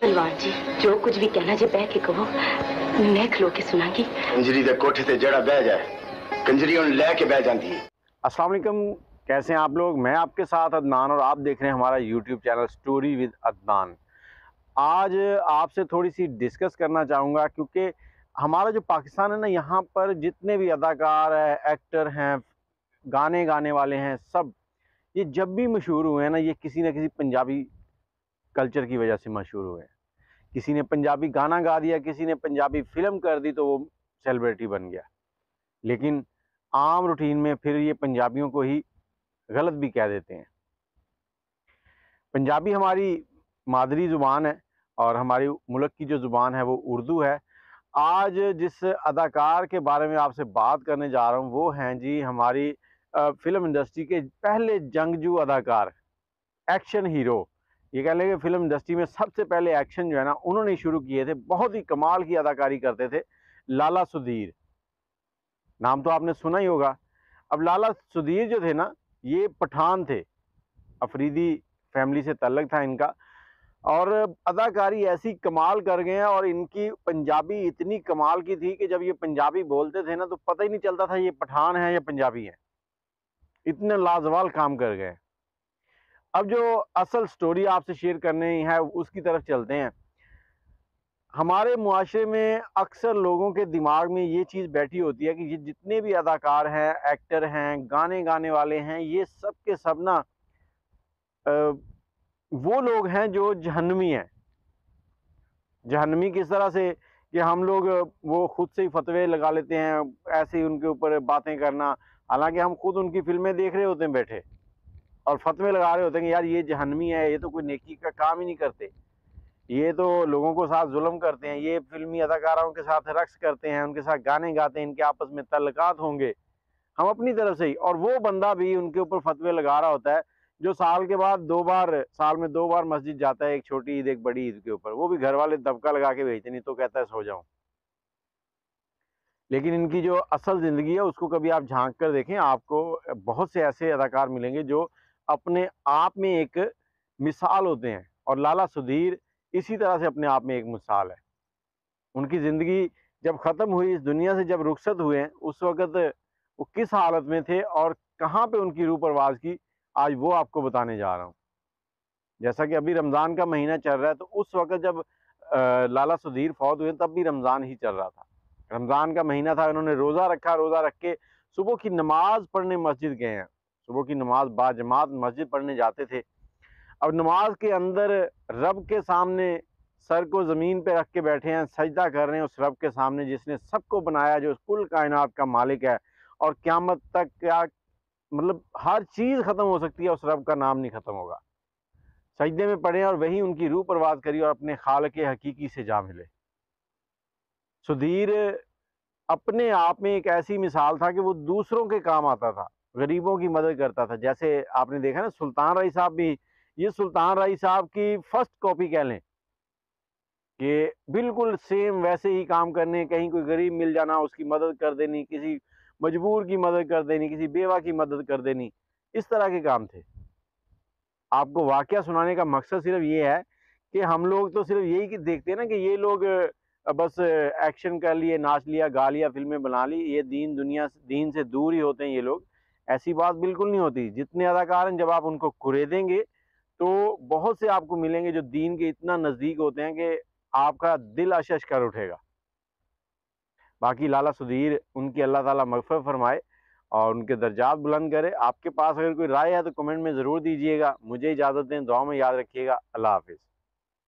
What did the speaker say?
Salwan जी, जो कुछ भी कहना जे बह के कहो, मैं खलो के सुनागी। कंजरी दे कोठे ते जड़ा बह जाए, कंजरी उन ले के बह जाती है। अस्सलाम वालेकुम, कैसे हैं आप लोग। मैं आपके साथ अदनान और आप देख रहे हैं हमारा YouTube channel story with Adnan. आज आपसे थोड़ी सी डिस्कस करना चाहूँगा क्योंकि हमारा जो पाकिस्तान है ना, यहाँ पर जितने भी अदाकार हैं, एक्टर हैं, गाने गाने वाले हैं, सब ये जब भी मशहूर हुए हैं ना, ये किसी न किसी पंजाबी कल्चर की वजह से मशहूर हुए हैं। किसी ने पंजाबी गाना गा दिया, किसी ने पंजाबी फिल्म कर दी तो वो सेलिब्रिटी बन गया। लेकिन आम रूटीन में फिर ये पंजाबियों को ही गलत भी कह देते हैं। पंजाबी हमारी मादरी ज़ुबान है और हमारी मुल्क की जो ज़ुबान है वो उर्दू है। आज जिस अदाकार के बारे में आपसे बात करने जा रहा हूँ वो हैं जी हमारी फिल्म इंडस्ट्री के पहले जंगजू अदाकार, एक्शन हीरो। ये कह लें कि फिल्म इंडस्ट्री में सबसे पहले एक्शन जो है ना उन्होंने शुरू किए थे। बहुत ही कमाल की अदाकारी करते थे लाला सुधीर। नाम तो आपने सुना ही होगा। अब लाला सुधीर जो थे ना, ये पठान थे, अफरीदी फैमिली से ताल्लुक था इनका, और अदाकारी ऐसी कमाल कर गए हैं। और इनकी पंजाबी इतनी कमाल की थी कि जब ये पंजाबी बोलते थे ना तो पता ही नहीं चलता था ये पठान है या पंजाबी है। इतने लाजवाब काम कर गए। अब जो असल स्टोरी आपसे शेयर करनी है उसकी तरफ चलते हैं। हमारे मुआशरे में अक्सर लोगों के दिमाग में ये चीज़ बैठी होती है कि ये जितने भी अदाकार हैं, एक्टर हैं, गाने गाने वाले हैं, ये सब के सब ना वो लोग हैं जो जहन्नमी हैं। जहन्नमी किस तरह से कि हम लोग वो खुद से ही फतवे लगा लेते हैं, ऐसे ही उनके ऊपर बातें करना, हालांकि हम खुद उनकी फिल्में देख रहे होते हैं बैठे और फतवे लगा रहे होते हैं कि यार ये जहन्नमी है, ये तो कोई नेकी का काम ही नहीं करते, ये तो लोगों को साथ जुल्म करते हैं, ये फिल्मी अदाकारों के साथ रक्स करते हैं, उनके साथ गाने गाते हैं, इनके आपस में तल्लुकात होंगे, हम अपनी तरफ से ही। और वो बंदा भी उनके ऊपर फतवे लगा रहा होता है जो साल में दो बार मस्जिद जाता है, एक छोटी ईद एक बड़ी ईद के ऊपर, वो भी घर वाले दबका लगा के भेजते, नहीं तो कहता है सो जाऊं। लेकिन इनकी जो असल ज़िंदगी है उसको कभी आप झांक कर देखें, आपको बहुत से ऐसे अदाकार मिलेंगे जो अपने आप में एक मिसाल होते हैं। और लाला सुधीर इसी तरह से अपने आप में एक मिसाल है। उनकी ज़िंदगी जब ख़त्म हुई, इस दुनिया से जब रुखसत हुए हैं, उस वक़्त वो किस हालत में थे और कहाँ पे उनकी रूह परवाज़ की, आज वो आपको बताने जा रहा हूँ। जैसा कि अभी रमज़ान का महीना चल रहा है, तो उस वक़्त जब लाला सुधीर फौत हुए तब भी रमज़ान ही चल रहा था। रमज़ान का महीना था, उन्होंने रोज़ा रखा, रोज़ा रख के सुबह की नमाज़ पढ़ने मस्जिद गए हैं। सुबह की नमाज़ बाजमात मस्जिद पढ़ने जाते थे। अब नमाज के अंदर रब के सामने सर को ज़मीन पे रख के बैठे हैं, सजदा कर रहे हैं उस रब के सामने जिसने सबको बनाया, जो कुल कायनात का मालिक है। और क़यामत तक क्या मतलब हर चीज़ ख़त्म हो सकती है, उस रब का नाम नहीं ख़त्म होगा। सजदे में पड़े और वहीं उनकी रूह परवाज़ करी और अपने खालिक हकीकी से जा मिले। सुधीर अपने आप में एक ऐसी मिसाल था कि वो दूसरों के काम आता था, गरीबों की मदद करता था। जैसे आपने देखा ना सुल्तान राय साहब भी, ये सुल्तान राय साहब की फर्स्ट कॉपी कह लें कि बिल्कुल सेम वैसे ही काम करने, कहीं कोई गरीब मिल जाना उसकी मदद कर देनी, किसी मजबूर की मदद कर देनी, किसी बेवा की मदद कर देनी, इस तरह के काम थे। आपको वाकया सुनाने का मकसद सिर्फ ये है कि हम लोग तो सिर्फ यही देखते हैं ना कि ये लोग बस एक्शन कर लिए, नाच लिया, गा लिया, फिल्में बना ली, ये दीन से दूर ही होते हैं ये लोग। ऐसी बात बिल्कुल नहीं होती। जितने अदाकार हैं जब आप उनको कुरेदेंगे तो बहुत से आपको मिलेंगे जो दीन के इतना नज़दीक होते हैं कि आपका दिल अशश कर उठेगा। बाकी लाला सुधीर, उनकी अल्लाह ताला मग़फ़िरत फरमाए और उनके दर्जात बुलंद करे। आपके पास अगर कोई राय है तो कमेंट में ज़रूर दीजिएगा। मुझे इजाज़त दें, दुआ में याद रखिएगा। अल्लाह हाफ़िज़।